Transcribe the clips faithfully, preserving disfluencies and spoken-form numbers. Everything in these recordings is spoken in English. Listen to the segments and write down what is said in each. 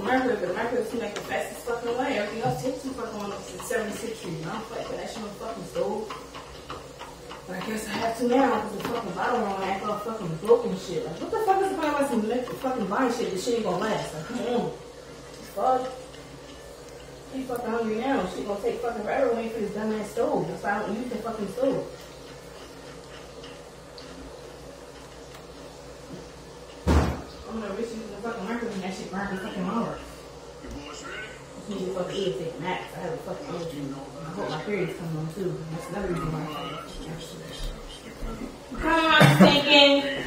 America, but America seems like the fastest fucking way. Everything else takes too fucking long up to seventy-sixth Street. And I don't feel like that shit on fucking stove. But I guess I have to now because the fucking bottle wrong act all fucking broken shit. Like, what the fuck is the point of some fucking buying shit? This shit ain't gonna last. Like, come on. Fuck. You fucking hungry now. Shit gonna take fucking forever waiting for this dumbass stove. That's why I don't use the fucking stove. I'm gonna risk using the fucking microwave and that shit burn the fucking hour. I need to fucking eat it max. I have a fucking allergy. I hope my period's coming on too. That's another reason why I fucking. Come on, stinking.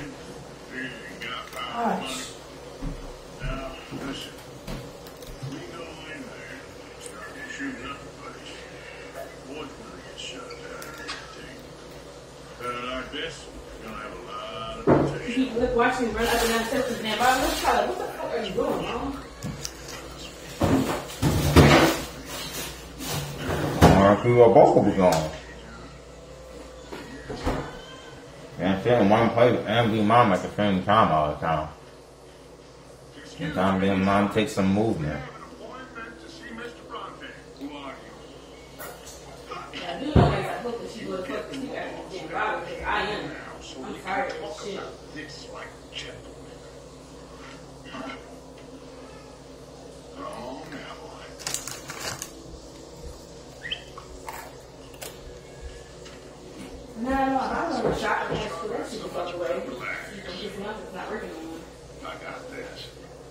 Gosh. Now, listen. We go in there and start shooting up the place. Boys gonna get shot down and everything. But like this, we're gonna have a lot of rotation. You keep watching me run up and down steps and then Bob, let's try it. What the fuck are you doing, mom? Alright, we were both will be gone. And stay in one place and be mom at the same time all the time. Sometimes being mom takes some movement. Yeah, I do know that I hope that she would have fucked the people after getting robbed because I am. I'm tired of this shit. This like gentlemen. Oh, now. No, no, I don't know. Shot and that's that shit the fuck away. You don't get enough, it's not working anymore. I got this.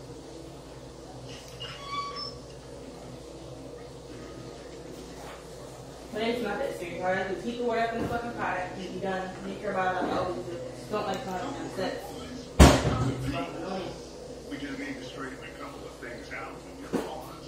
But it's not that serious. All I do is heat the water up in the fucking pot and be done. Make sure about it. I always do. Just don't like trying to upset. It's fucking annoying. We just need to straighten a couple of things out and get on us.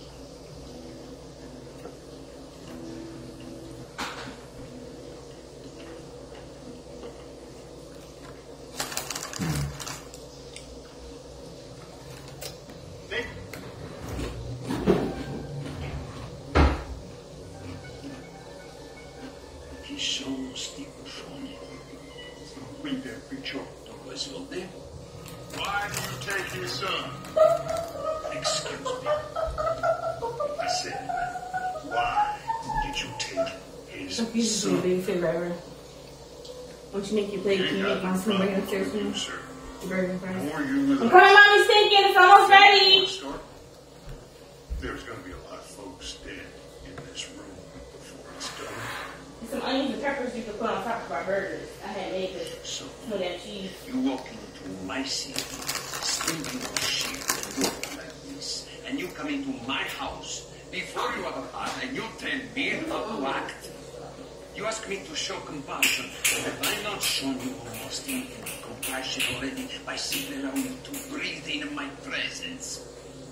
Why do you take his son? Excuse me. I said, why did you take his son? This is your biggest favorite ever. Once you make your plate, can you make my son bring it upstairs for me? The burger and fries. I'm coming, mommy's thinking. It's almost ready. There's going to be a lot of folks dead in this room before it's done. And some onions and peppers you can put on top of our burgers. I had made this. So, no damn cheese. You walk into my city, stinking of shit, and look like this, and you come into my house before you have a bath, and you tell me how to act. You ask me to show compassion. Have I not shown you almost infinite compassion already by simply allowing you to breathe in my presence?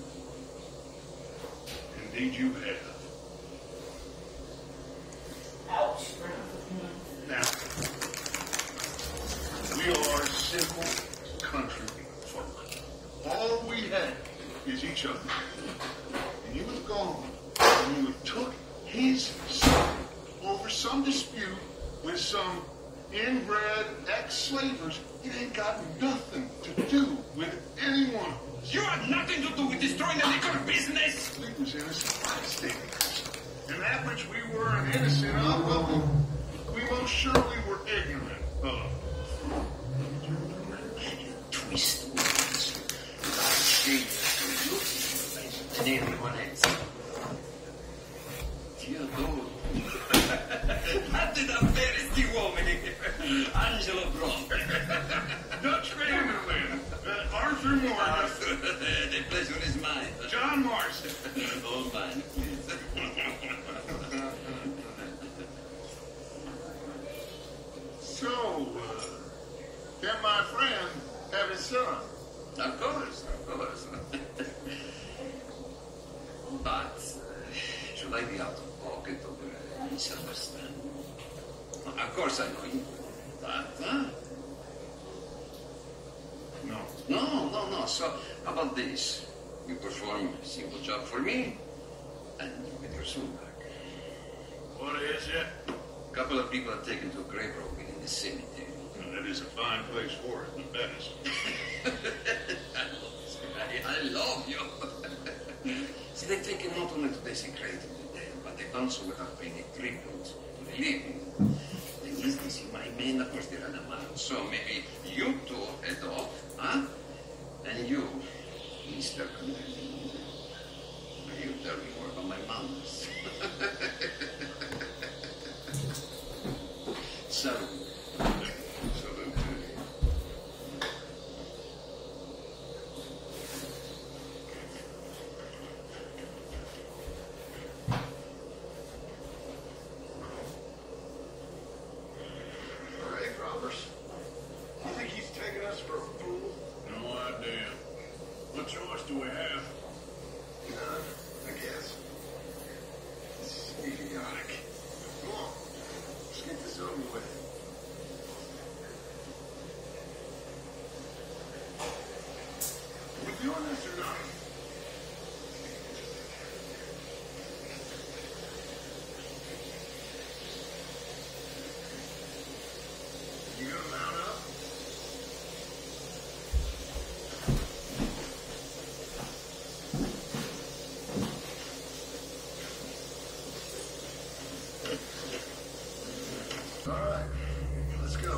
Indeed you have. Ouch. Now, we are simple country folk. All we have is each other. And you have gone and you have took his son over some dispute with some inbred ex-slavers. It ain't got nothing to do with anyone. You have nothing to do with destroying the liquor business. We was innocent bystanders. And that which we were an innocent of, well, we most surely were ignorant of. You twist words. Without shame to you and everyone else. Teodoro. Fate davvero sti uomini. Angelo Bronte. Dutch Vanderlyn. Uh, Arthur Morgan. Arthur, the pleasure is mine. John Marston. All mine, please. So, uh, can my friend have his son? Of course, of course. But, uh, should I be out of pocket over a misunderstanding? Of course I know you. But, huh? No. No, no, no. So, how about this? You perform a simple job for me, and you get your son back. What is it? A couple of people are taken to a grave robber in the cemetery. Well, that is a fine place for it, the best. I, I love you. they've taken not only to desecrate the dead, but they've done so without paying a tribute to the living. The least they see my men, of course, they run a mile. So maybe you two head off, huh? And you, Mister Commanding, you tell me more about my manners. Salute. Salute. Grave robbers? You think he's taking us for a fool? No idea. What choice do we have? None, I guess. This is idiotic. Come on, let's get this over with. Are we doing this or not? You gonna mount up? All right, let's go.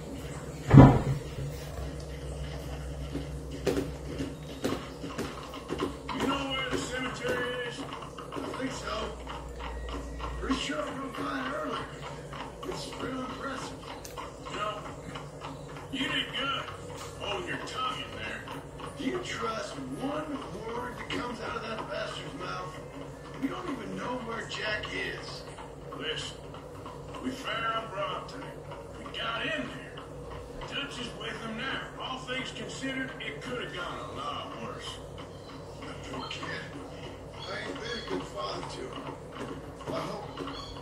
You know where the cemetery is? I think so. Pretty sure I'm gonna find it earlier. It's real impressive. You know, you did good. Holding your tongue in there. Do you trust one word that comes out of that bastard's mouth? You don't even know where Jack is. Listen, we found Bronte. We got in there. Dutch is with him now. All things considered, it could have gone a lot worse. That poor kid. I ain't been a good father to him. I hope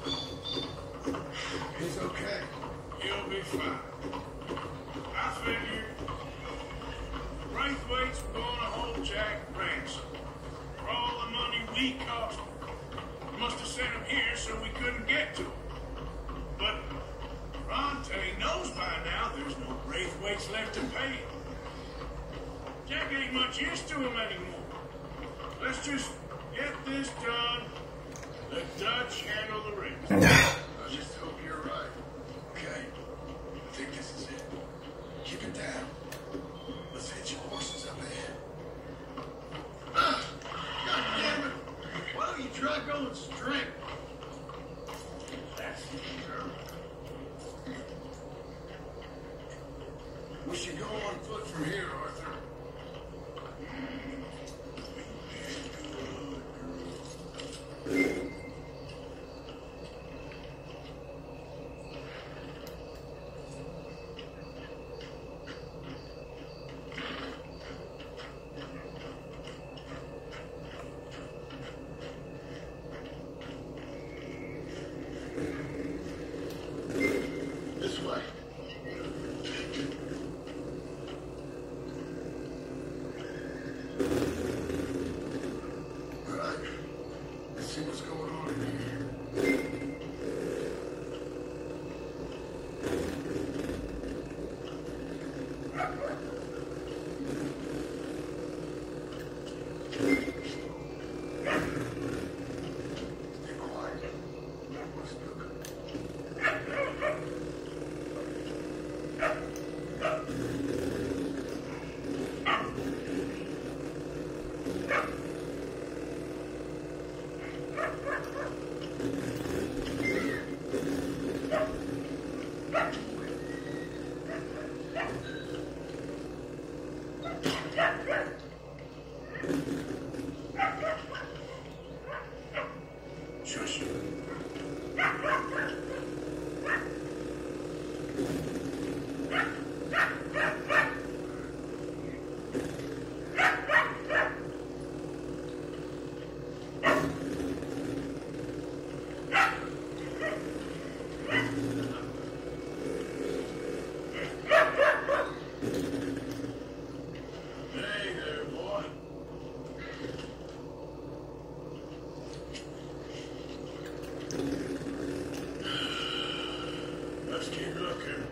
he's okay. He'll be fine. I figured Braithwaite's were going to hold Jack ransom for all the money we cost him. We must have sent him here so we couldn't get to him. But Bronte knows by now there's no Braithwaites left to pay him. Jack ain't much use to him anymore. Let's just get this done. Let Dutch handle the rest. I just hope you're right. Okay. I think this is it. Keep it down. Let's hit your horses up ahead. Ah! God damn it! Why don't you try going straight? That's We should go on foot from here, Arthur. This way. All right. Let's see what's going on in here. Stay quiet. Let's look. Shush. Hey there, boy. Let's keep looking.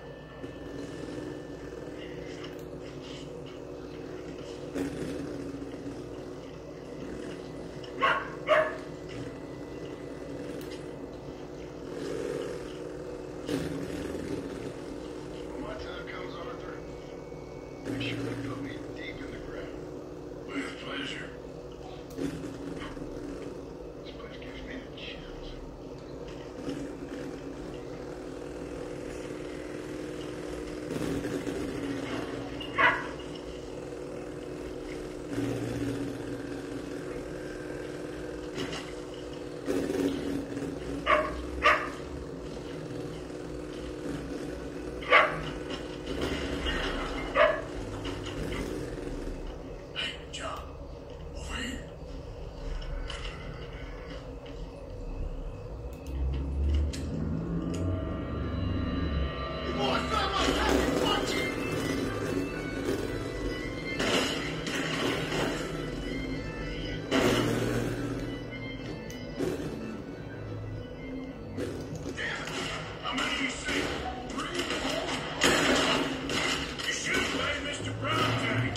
Make sure to put me deep in the ground. With pleasure. This place gives me the chills. Hey, John. Over here. You boys found my package, punch it! How many do you see? Three, four? You should play Mister Bronte.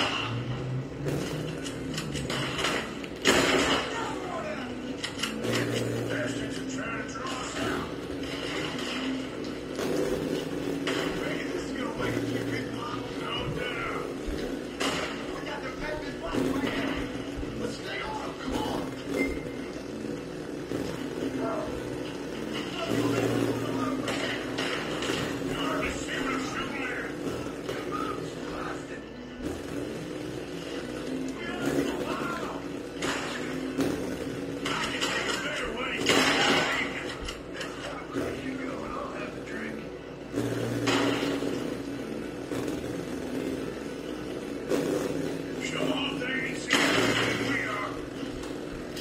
Bastards are trying to draw us out. Hey, this is gonna wake up your big mom. No doubt. I got the package blocked in my hand. Let's stay on him, come on! You hardly see what I'm shooting at. I can think of better ways to take it. Where you going? I'll have the drink. Sure, they ain't seen anything we are.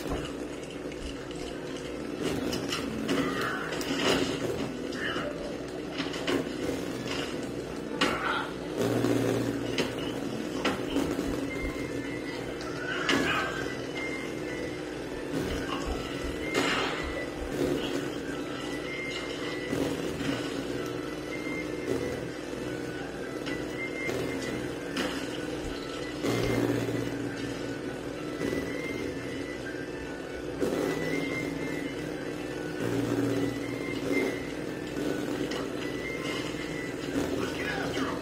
Let's get after him!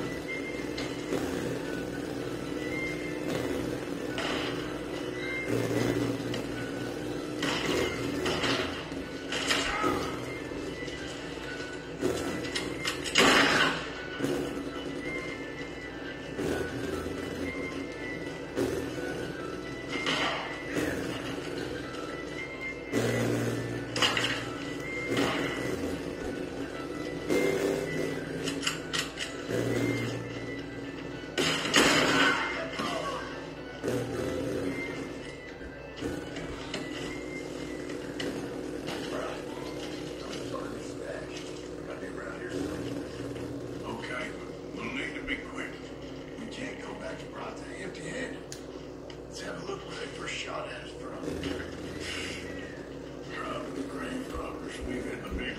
Okay, but we'll need to be quick. We can't go back to Bronte empty-handed. Let's have a look where they first shot at us from. Probably the grain robbers. We've hit the big